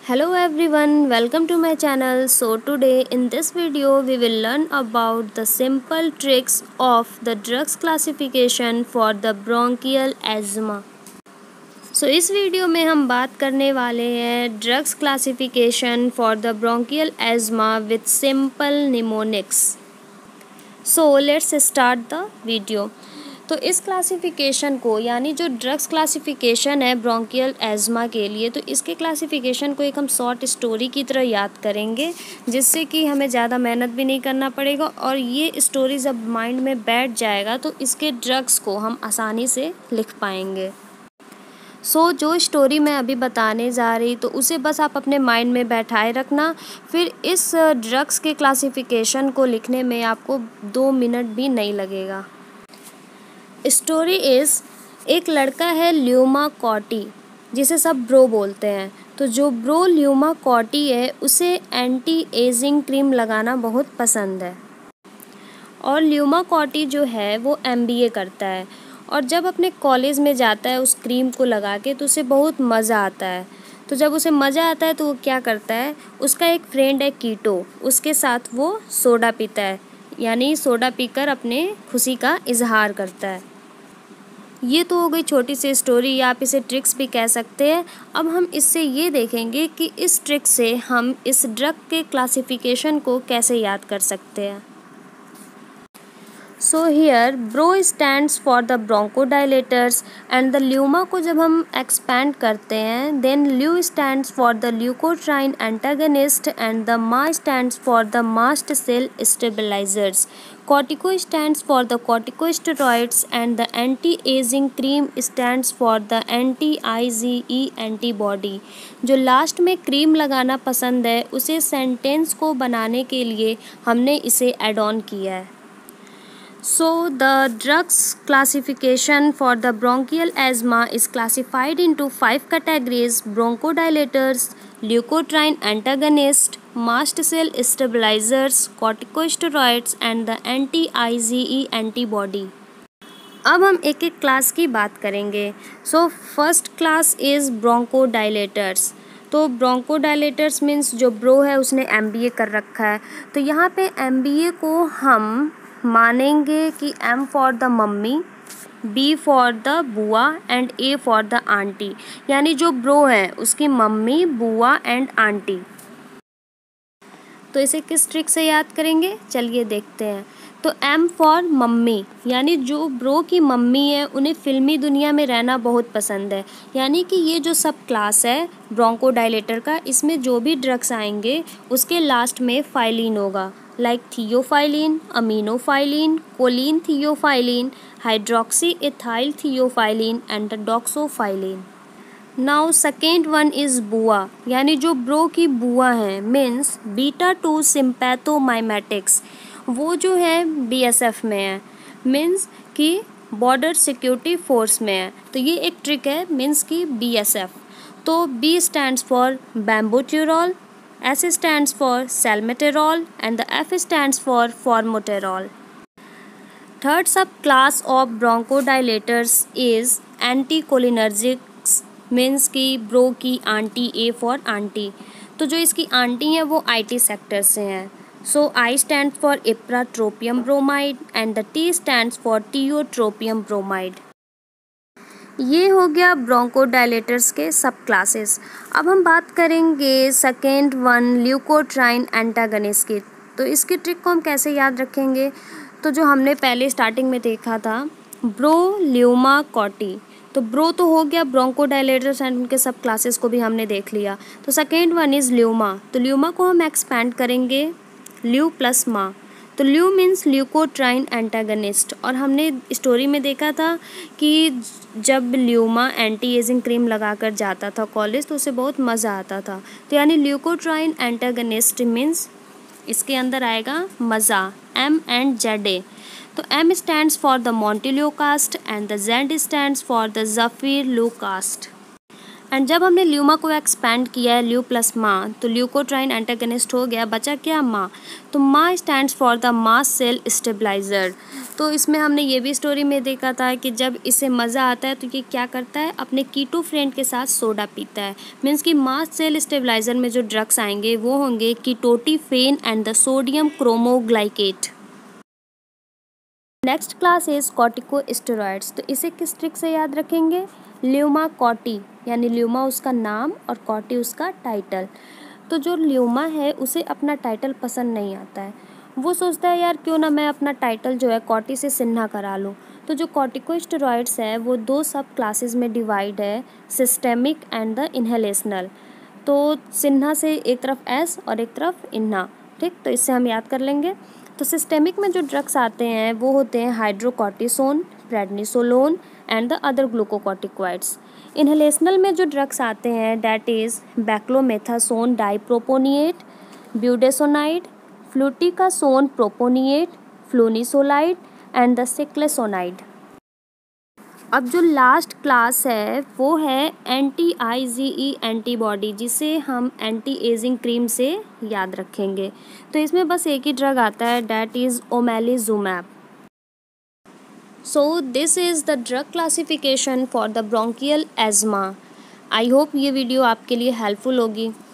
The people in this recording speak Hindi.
Hello everyone, welcome to my channel. So today in this video we will learn about the simple tricks of the drugs classification for the bronchial asthma. So इस वीडियो में हम बात करने वाले हैं drugs classification for the bronchial asthma with simple mnemonics. So let's start the video. तो इस क्लासिफिकेशन को यानी जो ड्रग्स क्लासिफिकेशन है ब्रोंकियल एज़मा के लिए, तो इसके क्लासिफिकेशन को एक हम शॉर्ट स्टोरी की तरह याद करेंगे, जिससे कि हमें ज़्यादा मेहनत भी नहीं करना पड़ेगा और ये स्टोरी जब माइंड में बैठ जाएगा तो इसके ड्रग्स को हम आसानी से लिख पाएंगे. जो स्टोरी मैं अभी बताने जा रही तो उसे बस आप अपने माइंड में बैठाए रखना. फिर इस ड्रग्स के क्लासिफिकेशन को लिखने में आपको 2 मिनट भी नहीं लगेगा. स्टोरी इज़, एक लड़का है ल्यूमा कॉटी, जिसे सब ब्रो बोलते हैं. तो जो ब्रो ल्यूमा कॉटी है उसे एंटी एजिंग क्रीम लगाना बहुत पसंद है. और ल्यूमा कॉटी जो है वो MBA करता है और जब अपने कॉलेज में जाता है उस क्रीम को लगा के तो उसे बहुत मज़ा आता है. तो जब उसे मज़ा आता है तो वो क्या करता है, उसका एक फ्रेंड है कीटो, उसके साथ वो सोडा पीता है, यानी सोडा पीकर अपने खुशी का इजहार करता है. ये तो हो गई छोटी सी स्टोरी, या आप इसे ट्रिक्स भी कह सकते हैं. अब हम इससे ये देखेंगे कि इस ट्रिक से हम इस ड्रग के क्लासिफिकेशन को कैसे याद कर सकते हैं. So here bro stands for the bronchodilators and the luma को जब हम एक्सपैंड करते हैं, then lu stands for the leukotriene antagonist and the ma stands for the mast cell stabilizers. Cortico stands for the corticosteroids and the anti aging cream stands for the anti IgE antibody. जो लास्ट में क्रीम लगाना पसंद है उसे सेंटेंस को बनाने के लिए हमने इसे एड ऑन किया है. So the drugs classification for the bronchial asthma is classified into 5 categories: bronchodilators, leukotriene antagonists, mast cell stabilizers, corticosteroids and the anti-IgE antibody. अब हम एक एक क्लास की बात करेंगे. So first class is bronchodilators. तो ब्रोंकोडायलेटर्स मीन्स जो ब्रो है उसने MBA कर रखा है. तो यहाँ पे MBA को हम मानेंगे कि M for the mummy, B for the bua and A for the aunty. यानी जो ब्रो है उसकी मम्मी, बुआ एंड आंटी. तो इसे किस ट्रिक से याद करेंगे, चलिए देखते हैं. तो M फॉर मम्मी, यानी जो ब्रो की मम्मी है उन्हें फिल्मी दुनिया में रहना बहुत पसंद है. यानी कि ये जो सब क्लास है ब्रोंकोडायलेटर का, इसमें जो भी ड्रग्स आएंगे उसके लास्ट में फाइलिन होगा, like theophylline, aminophylline, choline theophylline, hydroxy ethyl theophylline and doxofylline. Now second one is bua, यानी जो ब्रो की बुआ हैं, मीन्स बीटा 2 सिम्पैथोमाइमेटिक्स. वो जो है BSF में है, मीन्स कि बॉर्डर सिक्योरिटी फोर्स में है. तो ये एक ट्रिक है, मीन्स कि BSF. तो B stands for bambuterol, S stands for salmeterol and the F stands for formoterol. Third subclass of bronchodilators is anticholinergics, means कि ब्रो की आंटी, A for आंटी. तो जो इसकी आंटी हैं वो IT सेक्टर से हैं. So I stands for ipratropium bromide and the T stands for tiotropium bromide. ये हो गया ब्रोंकोडायलेटर्स के सब क्लासेस. अब हम बात करेंगे सेकेंड वन ल्यूकोट्राइन एंटागनिस्ट की. तो इसकी ट्रिक को हम कैसे याद रखेंगे, तो जो हमने पहले स्टार्टिंग में देखा था ब्रो ल्यूमा कॉटी. तो ब्रो तो हो गया, ब्रोंकोडायलेटर्स एंड उनके सब क्लासेस को भी हमने देख लिया. तो सेकेंड वन इज़ ल्यूमा. तो ल्यूमा को हम एक्सपैंड करेंगे ल्यू प्लस मा. तो ल्यू मीन्स ल्यूकोट्राइन एंटागनिस्ट. और हमने स्टोरी में देखा था कि जब ल्यूमा एंटी एजिंग क्रीम लगाकर जाता था कॉलेज तो उसे बहुत मज़ा आता था. तो यानी ल्यूकोट्राइन एंटागनिस्ट मीन्स इसके अंदर आएगा मज़ा, M and ZA. तो M stands for the montelukast and the Z stands for the zafirlukast. एंड जब हमने ल्यूमा को एक्सपैंड किया है ल्यू प्लस मा, तो ल्यूकोट्राइन एंटागनिस्ट हो गया, बचा क्या मा। तो ma stands for the mast cell stabilizer. तो इसमें हमने ये भी स्टोरी में देखा था कि जब इसे मज़ा आता है तो ये क्या करता है, अपने कीटो फ्रेंड के साथ सोडा पीता है। मीन्स कि मास्ट सेल स्टेबलाइजर में जो ड्रग्स आएंगे वो होंगे ketotifen and the sodium cromoglycate. Next class is corticosteroids. तो इसे किस ट्रिक से याद रखेंगे, ल्यूमा कॉटी, यानी ल्यूमा उसका नाम और कॉटी उसका टाइटल। तो जो ल्यूमा है उसे अपना टाइटल पसंद नहीं आता है, वो सोचता है यार क्यों ना मैं अपना टाइटल जो है कॉटी से सिन्हा करा लूँ। तो जो कॉर्टिकोस्टेरॉइड्स है वो दो सब क्लासेस में डिवाइड है, सिस्टेमिक एंड द इनहेलेशनल। तो सिन्हा से एक तरफ एस और एक तरफ इन्हा, ठीक, तो इससे हम याद कर लेंगे। तो सिस्टेमिक में जो ड्रग्स आते हैं वो होते हैं hydrocortisone, prednisolone and the other glucocorticoids. Inhalational में जो ड्रग्स आते हैं that is beclomethasone dipropionate, budesonide, fluticasone propionate, flunisolide and the ciclesonide. अब जो लास्ट क्लास है वो है एंटी IgE एंटीबॉडी, जिसे हम एंटी एजिंग क्रीम से याद रखेंगे। तो इसमें बस एक ही ड्रग आता है that is omalizumab. So this is the drug classification for the bronchial asthma. I hope ये वीडियो आपके लिए हेल्पफुल होगी।